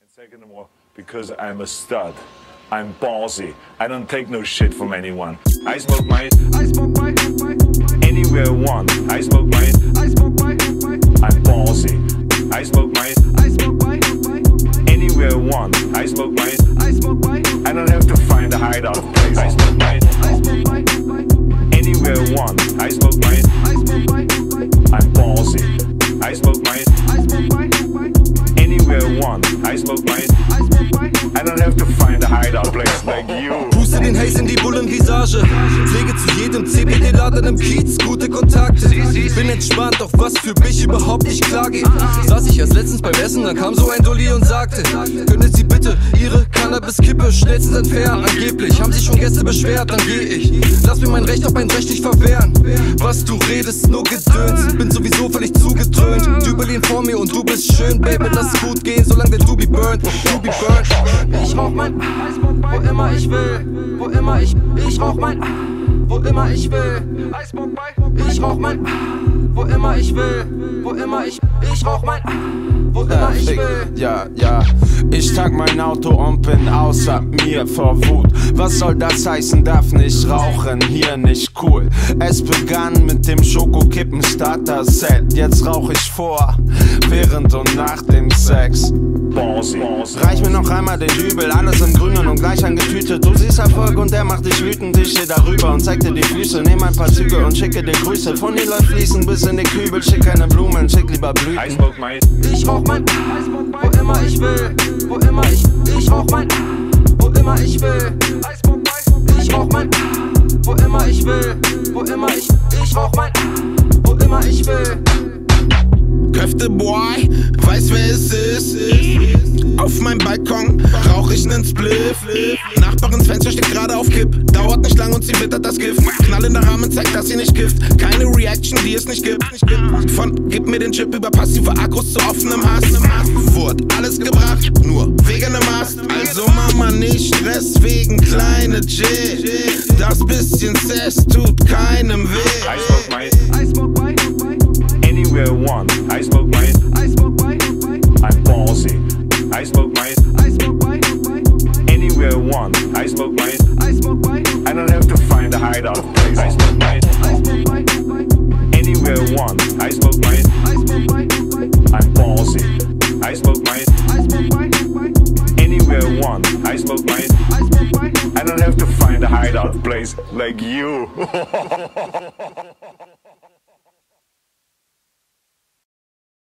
Second of all, because I'm a stud. I'm ballsy. I don't take no shit from anyone. I smoke my anywhere I want. I smoke my I'm ballsy. I smoke my anywhere I want. I smoke my I don't have to find a hideout place. I smoke my anywhere I want. I smoke my I'm ballsy. I smoke my anywhere I want. I smoke my I don't have to find a hideout place like you. Puste den Haze in die Bullenvisage. Pflege zu jedem CBD-Laden im Kiez gute Kontakte. Bin entspannt, doch was für mich überhaupt nicht klar geht. Saß ich erst letztens beim Essen, dann kam so ein Dulli und sagte: Können Sie bitte Ihre Cannabis-Kippe schnellstens entfernen? Angeblich haben sich schon Gäste beschwert, dann geh ich. Lass mir mein Recht auf mein Recht nicht verwehren. Was du redest, nur Gedöns. Bin sowieso völlig zugedröhnt. Dübel ihn vor mir und du bist schön, Baby, lass gut gehen, solange der Doobie burnt. Doobie burnt. Ich rauch mein wo immer ich will, wo immer ich rauch mein wo immer ich will. Ich rauch mein wo immer ich will, wo immer ich rauch mein wo immer ich will. Ja, ich tank mein Auto und bin außer mir vor Wut. Was soll das heißen, darf nicht rauchen, hier nicht cool. Es begann mit dem Schokokippen-Starter-Set. Jetzt rauch ich vor, während und nach dem Sex. Reich mir noch einmal den Dübel, alles im Grünen und gleich angetütet. Du siehst Erfolg und der macht dich wütend. Ich steh darüber und zeig dir die Füße. Nehm ein paar Züge und schicke dir Grüße. Von dir läuft fließen bis in den Kübel. Schick keine Blumen, schick lieber Blüten. Ich rauch mein wo immer ich will, wo immer ich rauch mein wo immer ich will. Ich rauch mein wo immer ich will, wo immer ich rauch mein wo immer ich will. Köfte Boy, weiß wer es ist. Auf meinem Balkon rauch ich nen Spliff. Nachbarins Fenster steht gerade auf Kipp. Dauert nicht lang und sie wittert das Gift. Knallender Rahmen zeigt, dass sie nicht kifft. Keine Reaction, die es nicht gibt. Von gib mir den Chip über passive Akkus zu offenem Hass. Wurde alles gebracht, nur wegen dem Ast. Also Mama, nicht Stress wegen kleine J. Das bisschen Cess tut keinem weh. I smoke my anywhere I want. I smoke my I'm ballsy. I smoke my anywhere I want. I smoke my I don't have to find a hideout place. I smoke my anywhere I want. I smoke my I'm ballsy. I smoke my anywhere I want. I smoke my I don't have to find a hideout place like you.